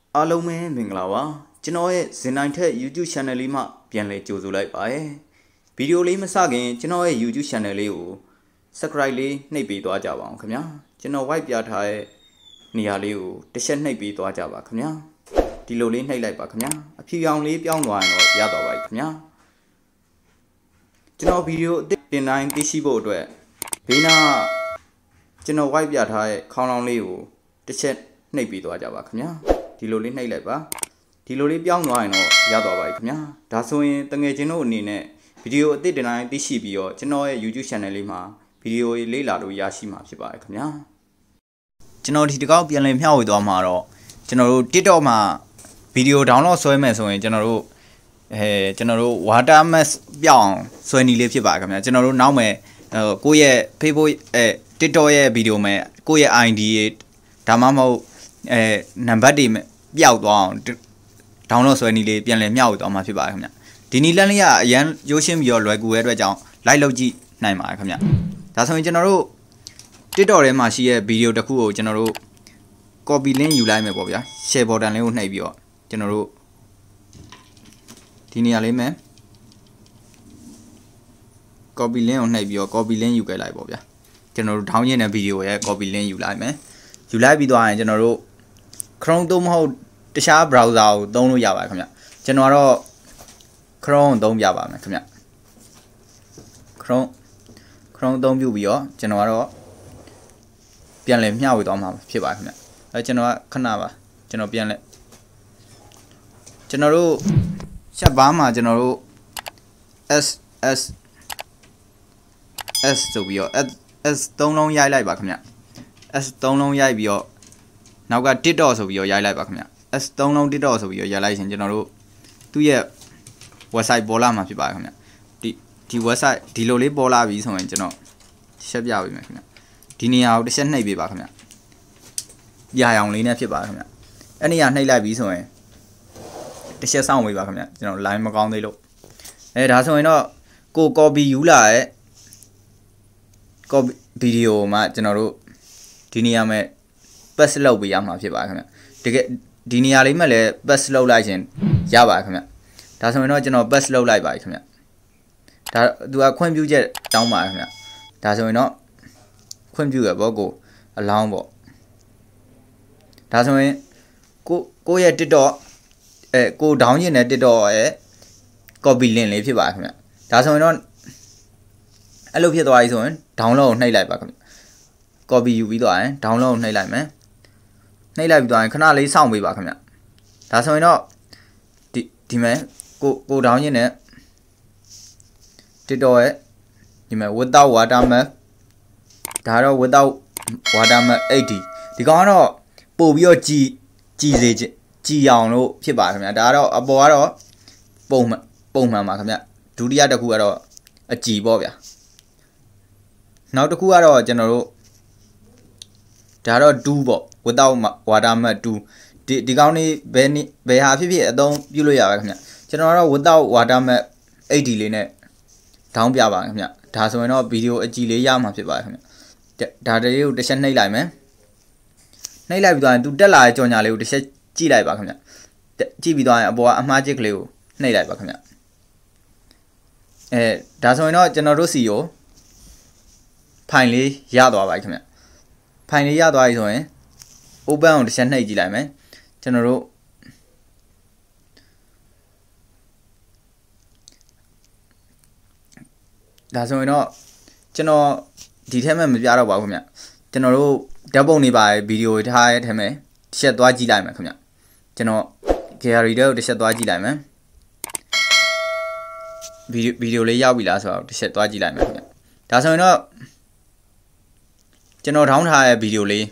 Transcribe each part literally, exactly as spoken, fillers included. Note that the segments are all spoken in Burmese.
အားလုံးပဲမင်္ဂလာပါကျွန်တော်ရဲ့ဇင်နိုင်ထက် YouTube channel လေးမှာပြန်လည်ကြိုဆိုလိုက်ပါရယ်ဗီဒီယိုလေးမစခင်ကျွန်တော်ရဲ့ YouTube channel လေးကို subscribe လေးနှိပ်ပေးသွားကြပါအောင်ခင်ဗျာကျွန်တော် white ပြထားတဲ့နေရာလေးကိုတစ်ချက်နှိပ်ပေးသွားကြပါခင်ဗျာဒီလိုလေးနှိပ်လိုက်ပါခင်ဗျာအဖြူရောင်လေးပြောင်းသွားရင်တော့ရတော့ပါပြီခင်ဗျာကျွန်တော်ဗီဒီယိုအသစ်တင်တိုင်းသိရှိဖို့အတွက်ဘေးနားကျွန်တော် white ပြထားတဲ့ခေါင်းလောင်းလေးကိုတစ်ချက်နှိပ်ပေးသွားကြပါခင်ဗျာဒီလိုလေးနှိပ်လိုက်ပါဒီလိုလေးပြောင်းသွားရင်တော့ရတော့ပါပြီခင်ဗျာဒါဆိုရင်တငယ်ချင်းတို့အနေနဲ့ဗီဒီယိုအသစ်တင်တိုင်းသိရှိပြီးတော့ကျွန်တော်ရဲ့ YouTube channel လေးမှာဗီဒီယိုလေးလာလို့ရရှိမှာဖြစ်ပါတယ်ခင်ဗျာကျွန်တော်ဒီတစ်ခေါက်ပြန်လည်မျှဝေသွားမှာတော့ကျွန်တော်တို့ TikTok မှာဗီဒီယို download ဆွဲမယ်ဆိုရင်ကျွန်တော်တို့အဲကျွန်တော်တို့ Wartermark ပြောင်းဆွဲနည်းလေးဖြစ်ပါတယ်ခင်ဗျာကျွန်တော်တို့နောက်မယ်ကိုယ့်ရဲ့ Facebook အဲ TikTok ရဲ့ဗီဒီယိုမှာကိုယ့်ရဲ့ ไอ ดี ဒါမှမဟုတ်အဲနံပါတ်တွေပျောက်သွားအောင်download ဆွဲနည်းလေးပြန်လည်မျှဝေသွားမှာဖြစ်ပါတယ်ခင်ဗျဒီနည်းလမ်းလေးကအရန်ရိုးရှင်းပြီးတော့လွယ်ကူတဲ့အတွက်ကြောင့် like လုပ်ကြည့်နိုင်ပါတယ်ခင်ဗျဒါဆိုရင်ကျွန်တော်တို့ TikTok ထဲမှာရှိတဲ့ဗီဒီယိုတစ်ခုကိုကျွန်တော်တို့ copy link ယူလိုက်မယ်ပေါ့ဗျာ share button လေးကိုနှိပ်ပြီးတော့ကျွန်တော်တို့ဒီနေရာလေးမှာ copy link ကိုနှိပ်ပြီးတော့ copy link ယူခဲ့လိုက်ပေါ့ဗျာကျွန်တော်တို့ down ရတဲ့ဗီဒီယိုရဲ့ copy link ယူလိုက်မယ်ယူလိုက်ပြီးသွားရင်ကျွန်တော်တို့ Chrome သုံးမဟုတ်တခြား browser ကိုသုံးလို့ရပါတယ်ခင်ဗျကျွန်တော်ကတော့ Chrome သုံးပြပါမယ်ခင်ဗျ Chrome Chrome သုံးပြပြီးတော့ကျွန်တော်ကတော့ပြန်လည်မျှဝေသွားမှာဖြစ်ပါတယ်ခင်ဗျအဲကျွန်တော်ကခဏပါကျွန်တော်ပြန်လဲကျွန်တော်တို့ချက်ဘားမှာကျွန်တော်တို့ S S S ဆိုပြီးတော့ S သုံးလုံးရိုက်လိုက်ပါခင်ဗျ S သုံးလုံးရိုက်ပြီးတော့နောက်က TikTok ဆိုပြီးတော့ရိုက်လိုက်ပါခင်ဗျ S သုံးလုံး TikTok ဆိုပြီးတော့ရိုက်လိုက်ရင်ကျွန်တော်တို့သူ့ရဲ့ website ပေါ်လာမှာဖြစ်ပါတယ်ခင်ဗျဒီဒီ website ဒီလိုလေးပေါ်လာပြီဆိုရင်ကျွန်တော်ချက်ပြပေးမယ်ခင်ဗျဒီနေရာကိုတစ်ချက်နှိပ်ပေးပါခင်ဗျပြာရောင်လေးနဲ့ဖြစ်ပါခင်ဗျအဲ့နေရာနှိပ်လိုက်ပြီဆိုရင်တစ်ချက်စောင့်ပေးပါခင်ဗျကျွန်တော် line မကောင်းသေးလို့အဲဒါဆိုရင်တော့ကို copy ယူလာရဲ့ copy ဗီဒီယိုမှာကျွန်တော်တို့ဒီနေရာမှာ paste လုပ်ပေးရမှာဖြစ်ပါခင်ဗျတကယ်ဒီနေရာလေးမှာလည်း paste လုပ်လိုက်ရင်ရပါခင်ဗျဒါဆိုရင်တော့ကျွန်တော် paste လုပ်လိုက်ပါခင်ဗျဒါသူကခွင့်ပြုချက်တောင်းပါခင်ဗျဒါဆိုရင်တော့ခွင့်ပြုရပေါ့ကိုအလောင်းပေါ့ဒါဆိုရင်ကိုကိုရဲ့ TikTok အဲကို down ရင်တဲ့ TikTok ရဲ့ copy link လေးဖြစ်ပါခင်ဗျဒါဆိုရင်တော့အဲ့လိုဖြစ်သွားပြီဆိုရင် download ကိုနှိပ်လိုက်ပါခင်ဗျ copy ယူပြီးသွားရင် download ကိုနှိပ်လိုက်မယ်နှိပ်လိုက်ပြီးသွားရင်ခဏလေးစောင့်ပေးပါခင်ဗျဒါဆိုရင်တော့ဒီဒီမဲ့ကိုကို down ရင်တဲ့ TikTok ရဲ့ဒီမဲ့ without watermark ဒါတော့ without watermark eighty ဒီကောင်ကတော့ပို့ပြီးတော့ကြည်ကြည်စေကြည်အောင်လို့ဖြစ်ပါခင်ဗျာဒါကတော့အပေါ်ကတော့ပုံမှန်ပုံမှန်ပါခင်ဗျဒုတိယတစ်ခုကတော့အကြည်ပေါ့ဗျာနောက်တစ်ခုကတော့ကျွန်တော်တို့ဒါတော့twoပေါ့ without watermark twoဒီဒီကောင်လေးဘယ်ဘယ်ဟာဖြစ်ဖြစ်အသုံးပြုလို့ရပါခင်ဗျကျွန်တော်ကတော့ without watermark eighty လေးနဲ့ဒေါင်းပြပါခင်ဗျဒါဆိုရင်တော့ဗီဒီယိုအကြည်လေးရမှာဖြစ်ပါခင်ဗျဒါတည်းကိုတစ်ချက်နှိပ်လိုက်မယ်နှိပ်လိုက်ပြီးသွားရင်သူတက်လာတဲ့ကြော်ညာလေးကိုတစ်ချက်ကြည့်လိုက်ပါခင်ဗျကြည့်ပြီးသွားရင်အပေါ်ကအမှားချစ်ကလေးကိုနှိပ်လိုက်ပါခင်ဗျအဲဒါဆိုရင်တော့ကျွန်တော်တို့စီကိုဖိုင်လေးရသွားပါခင်ဗျဖိုင်လေးရသွားပြီဆိုရင် open ကိုတစ်ချက်နှိပ်ကြည့်လိုက်မယ်ကျွန်တော်တို့ဒါဆိုရင်တော့ကျွန်တော်ဒီထဲမှာမပြတော့ပါဘူးခင်ဗျကျွန်တော်တို့ဓာတ်ပုံနေပါဗီဒီယိုထားရဲ့ထဲမှာတစ်ချက်သွားကြည့်လိုက်မယ်ခင်ဗျကျွန်တော် gallery တွေကိုတစ်ချက်သွားကြည့်လိုက်မယ်ဗီဒီယိုဗီဒီယိုလေးရောက်ပြီလားဆိုတော့တစ်ချက်သွားကြည့်လိုက်မယ်ခင်ဗျဒါဆိုရင်တော့ကျွန်တော်ထောင်းထားတဲ့ဗီဒီယိုလေး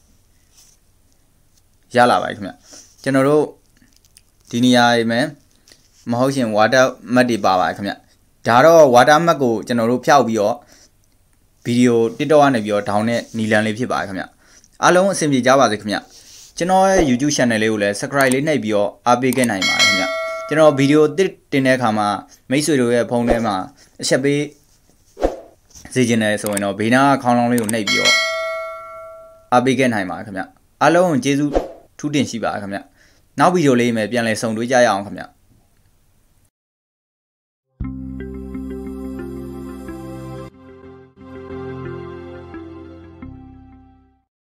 ရလာပါပြီခင်ဗျကျွန်တော်တို့ဒီနေရာမှာမဟုတ်ရှင် watermark တွေပါပါခင်ဗျဒါတော့ watermark ကိုကျွန်တော်တို့ဖျောက်ပြီးတော့ဗီဒီယို TikTok ကနေပြီးတော့ down နဲ့နီလန်လေးဖြစ်ပါခင်ဗျအားလုံးအဆင်ပြေကြပါစေခင်ဗျကျွန်တော်ရဲ့ YouTube channel လေးကိုလည်း subscribe လေးနှိပ်ပြီးတော့အားပေးခဲ့နိုင်ပါတယ်ခင်ဗျကျွန်တော်ဗီဒီယိုတင်တဲ့အခါမှာမိတ်ဆွေတို့ရဲ့ဖုန်းထဲမှာအချက်ပေးစေချင်တယ်ဆိုရင်တော့ဘေးနားခေါင်းလောင်းလေးကိုနှိပ်ပြီးတော့အားပေးခဲ့နိုင်ပါခင်ဗျအားလုံးကျေးဇူးထူးတင်ရှိပါခင်ဗျနောက်ဗီဒီယိုလေးမှာပြန်လည်ဆုံတွေ့ကြရအောင်ခင်ဗျ